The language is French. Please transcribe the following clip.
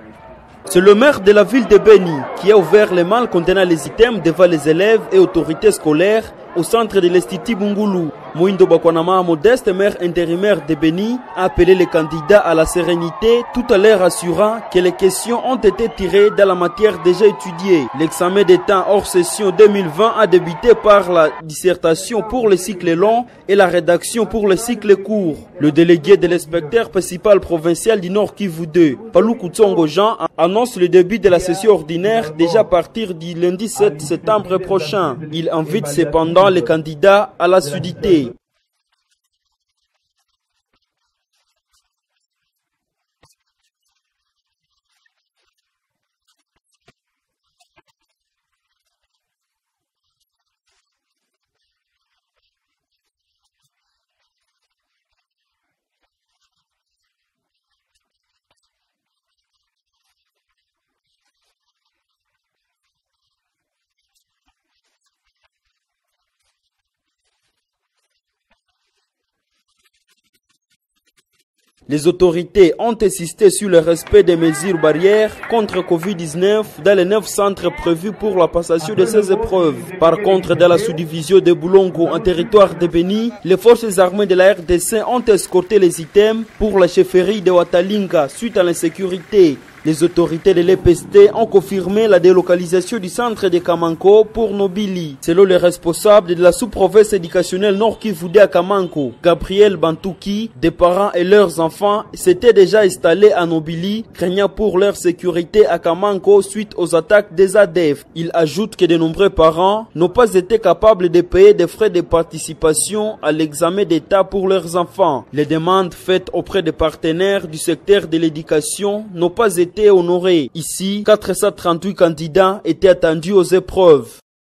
C'est le maire de la ville de Beni qui a ouvert les malles contenant les items devant les élèves et autorités scolaires au centre de l'Institut Bungulu. Mouindo Bakwanama, modeste maire intérimaire de Beni, a appelé les candidats à la sérénité tout en leur assurant que les questions ont été tirées dans la matière déjà étudiée. L'examen d'État hors session 2020 a débuté par la dissertation pour le cycle long et la rédaction pour le cycle court. Le délégué de l'inspecteur principal provincial du Nord Kivu 2, Palou Koutsongo Jean, annonce le début de la session ordinaire déjà à partir du lundi 7 septembre prochain. Il invite cependant les candidats à l'assiduité. Les autorités ont insisté sur le respect des mesures barrières contre Covid-19 dans les 9 centres prévus pour la passation de ces épreuves. Par contre, dans la sous-division de Boulongo en territoire de Beni, les forces armées de la RDC ont escorté les items pour la chefferie de Watalinga suite à l'insécurité. Les autorités de l'EPST ont confirmé la délocalisation du centre de Kamanko pour Nobili. Selon les responsables de la sous-province éducationnelle Nord Kivu à Kamanko, Gabriel Bantouki, des parents et leurs enfants s'étaient déjà installés à Nobili, craignant pour leur sécurité à Kamanko suite aux attaques des ADF. Il ajoute que de nombreux parents n'ont pas été capables de payer des frais de participation à l'examen d'État pour leurs enfants. Les demandes faites auprès des partenaires du secteur de l'éducation n'ont pas été honorés. Ici, 438 candidats étaient attendus aux épreuves.